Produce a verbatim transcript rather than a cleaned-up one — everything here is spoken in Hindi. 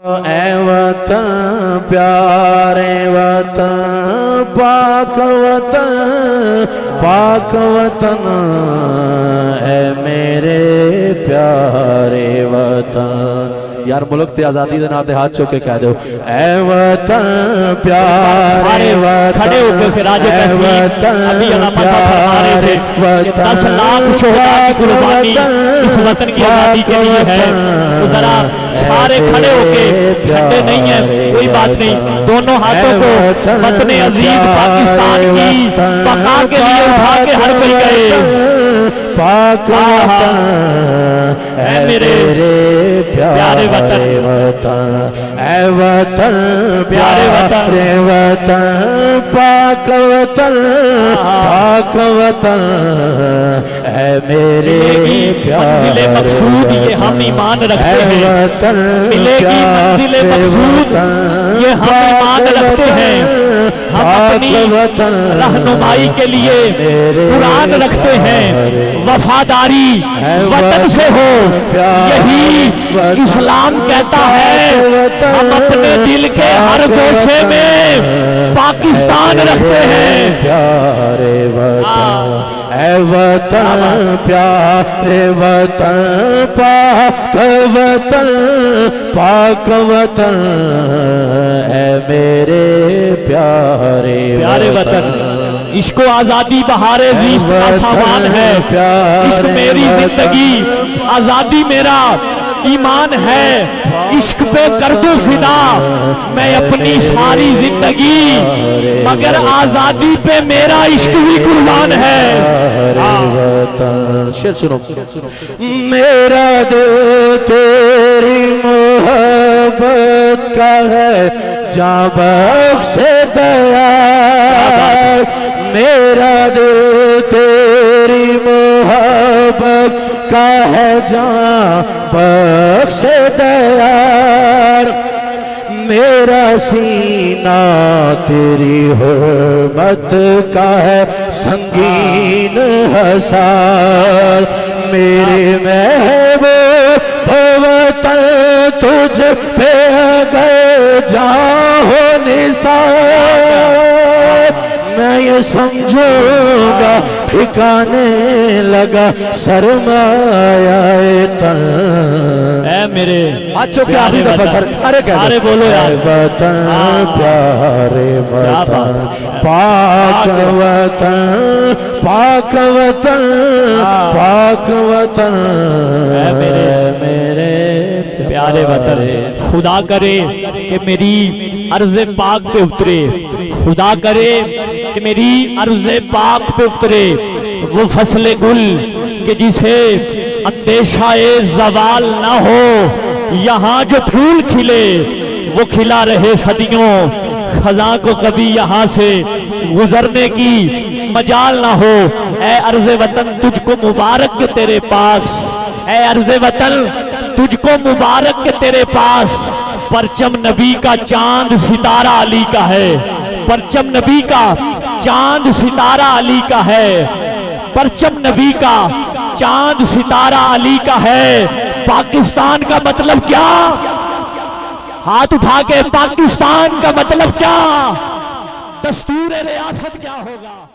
ऐ वतन प्यारे वतन पाक वतन पाक वतन ऐ मेरे प्यारे वतन। यार मुल्क ते आजादी दे नाते हाथ चुक के कह दो ऐ वतन प्यारे वतन खड़े होकर फिर आज अभी प्यारे वतन दस लाख शोहदा की कुर्बानी इस वतन की आजादी के लिए है। तो जरा सारे खड़े होके ठंडे नहीं है कोई बात नहीं, दोनों हाथों को वतन अजीज पाकिस्तान की बका के लिए उठा के हर कोई गए पाक वतन ऐ मेरे प्यारे वतन ऐ वतन प्यारे वतन वतन पाक वतन पाक वतन ऐ मेरे प्यारे मकसूद ये हम ईमान रखते हैं, मिलेगी मंजिले मकसूद ये हम ईमान रखते हैं। हम अपनी रहनुमाई के लिए कुरान रखते हैं, वफादारी वतन से हो यही इस्लाम कहता है। हम अपने दिल के हर गोशे में पाकिस्तान रखते हैं। प्यारे वतन ऐ वतन प्यारे वतन पाक वतन पाक वतन ऐ मेरे प्यारे प्यारे वतन। इश्क आजादी बहारे ज़ीस्त का सामान है, इश्क मेरी जिंदगी आजादी मेरा ईमान है। इश्क पे कर दूं फिदा मैं अपनी सारी जिंदगी, मगर आजादी पे मेरा इश्क भी कुर्बान है। शेर सुनो, मेरा दिल तेरी मोहब्बत का है जा बख्श दया। मेरा दिल तेरी मोहब्बत का है जा बख्श दया। मेरा सीना तेरी हुर्मत का है संगीन हसार। मेरे महबूब वतन तुझ पे गए जाओ निसार। मैं ये समझूंगा ठिकाने लगा सरमाया तन। ऐ मेरे अच्छो क्या आखिरी दफा सर अरे क्या अरे बोलो यार। वतन प्यारे वतन पाक वतन पाक वतन पाक वतन मेरे मेरे प्यारे वतन। खुदा करे कि मेरी अर्ज़े पाक पे उतरे, खुदा करे कि मेरी अर्ज़े पाक पे उतरे वो फसले गुल कि जिसे अंदेशा ए ज़वाल ना हो। यहाँ जो फूल खिले वो खिला रहे सदियों, खज़ां को कभी यहाँ से गुजरने की मजाल ना हो। ऐ अर्ज़े वतन तुझको मुबारक के तेरे पास, ऐ अर्ज़े वतन तुझको मुबारक के तेरे पास। परचम नबी का चांद सितारा अली का है, परचम नबी का चांद सितारा अली का है। परचम नबी का चांद सितारा अली का है। पाकिस्तान का मतलब क्या? हाथ उठा के पाकिस्तान का मतलब क्या? दस्तूर रियासत क्या होगा?